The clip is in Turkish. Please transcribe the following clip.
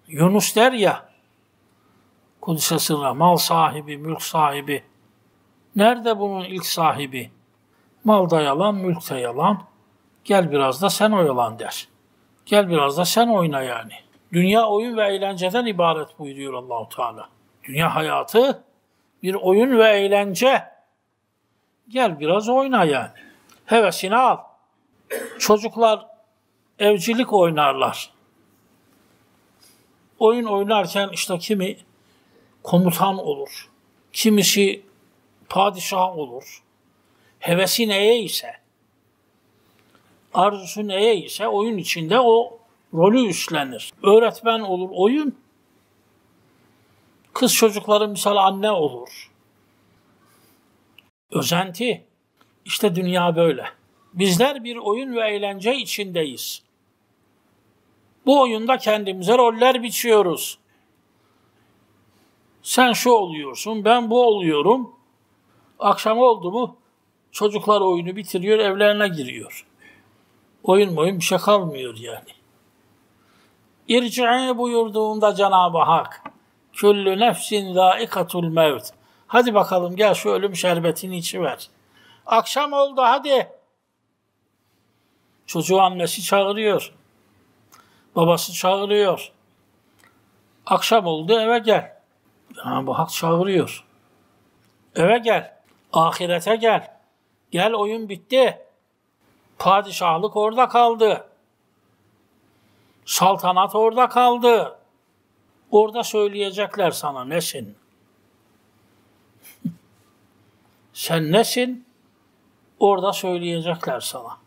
Yunus der ya, Kudüs'e sırra, mal sahibi, mülk sahibi. Nerede bunun ilk sahibi? Malda yalan, mülkte yalan. Gel biraz da sen oyalan der. Gel biraz da sen oyna yani. Dünya oyun ve eğlenceden ibaret buyuruyor Allah-u Teala. Dünya hayatı bir oyun ve eğlence. Gel biraz oyna yani. Hevesini al. Çocuklar evcilik oynarlar. Oyun oynarken işte kimi komutan olur, kimisi padişah olur. Hevesi neye ise, arzusu neye ise oyun içinde o rolü üstlenir. Öğretmen olur oyun, kız çocukları misal anne olur. Özenti. İşte dünya böyle. Bizler bir oyun ve eğlence içindeyiz. Bu oyunda kendimize roller biçiyoruz. Sen şu oluyorsun, ben bu oluyorum. Akşam oldu mu çocuklar oyunu bitiriyor, evlerine giriyor. Oyun bir şey kalmıyor yani. İrci'i buyurduğunda Cenab-ı Hak, küllü nefsin zâikatul mevt. Hadi bakalım gel şu ölüm şerbetini içiver. Akşam oldu hadi. Çocuğu annesi çağırıyor. Babası çağırıyor. Akşam oldu eve gel. Cenab-ı Hak çağırıyor. Eve gel. Ahirete gel. Gel oyun bitti. Padişahlık orada kaldı. Saltanat orada kaldı. Orada söyleyecekler sana nesin? Sen nesin? Orada söyleyecekler sana.